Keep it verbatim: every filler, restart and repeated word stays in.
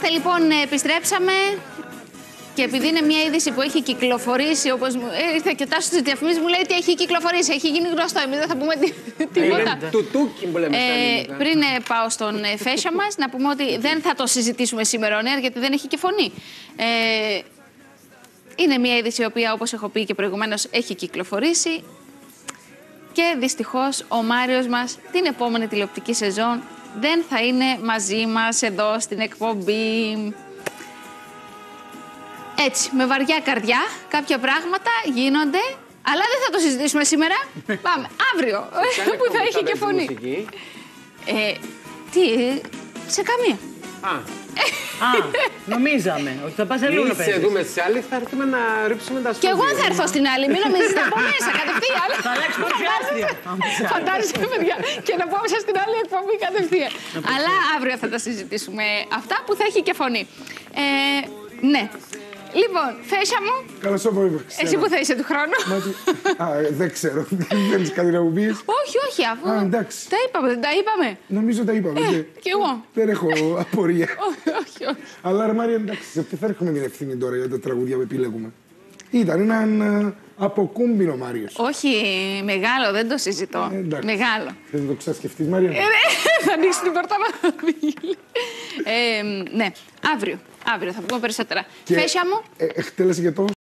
Είμαστε λοιπόν, επιστρέψαμε. Και επειδή είναι μια είδηση που έχει κυκλοφορήσει, όπως ήρθε και ο Τάσος της διαφημίσης, μου λέει ότι έχει κυκλοφορήσει, έχει γίνει γνωστό. Εμείς δεν θα πούμε τίποτα. Τουτούκι που λέμε στα ελληνικά. Πριν πάω στον Φέσια μας, να πούμε ότι δεν θα το συζητήσουμε σήμερα on air, γιατί δεν έχει και φωνή. Ε, είναι μια είδηση η οποία, όπως έχω πει και προηγουμένως, έχει κυκλοφορήσει. Και δυστυχώς ο Μάριος μας την επόμενη τηλεοπτική σεζόν δεν θα είναι μαζί μας εδώ στην εκπομπή. Έτσι, με βαριά καρδιά, κάποια πράγματα γίνονται, αλλά δεν θα το συζητήσουμε σήμερα. Πάμε, αύριο, που θα έχει και φωνή. Ε, τι, σε καμία. Α, Α, νομίζαμε ότι θα πας αλλού να παίζεις. Εμείς δούμε στις άλλες, θα έρθουμε να ρίψουμε τα στούντια. Και εγώ θα έρθω στην άλλη, μην νομίζετε από μέσα, κατευθείαν. Θα αλλάξουμε παρουσιάστρια. Φαντάζεσαι, παιδιά, και να πάω στην άλλη εκπομπή κατευθείαν. Αλλά αύριο θα τα συζητήσουμε αυτά που θα έχει και φωνή. Ε, ναι. Λοιπόν, Φέσια μου. Καλώς όρισε. Εσύ που θα είσαι του χρόνου. Α, δεν ξέρω. Δεν είσαι κάτι να μου πεις. Όχι, όχι, αφού. Α, εντάξει. Τα είπαμε, δεν τα είπαμε. Νομίζω τα είπαμε. Ε, κι εγώ. Δεν έχω απορία. Όχι, όχι, όχι. Αλλά ρε Μάρια, εντάξει, σε τι θα έρχομαι την ευθύνη τώρα για τα τραγούδια που επιλέγουμε. Ήταν έναν αποκούμπινο Μάριος. Όχι, μεγάλο, δεν το συζητώ. Ε, εντάξει. Μεγάλο. Θες να το ξασκεφτείς, Μάρια. Ε, θα ανοίξει την πόρτα να βγει. Ε, ναι, αύριο. Αύριο θα πούμε περισσότερα. Και, Φέσια μου. Ε, εκτέλεσε και το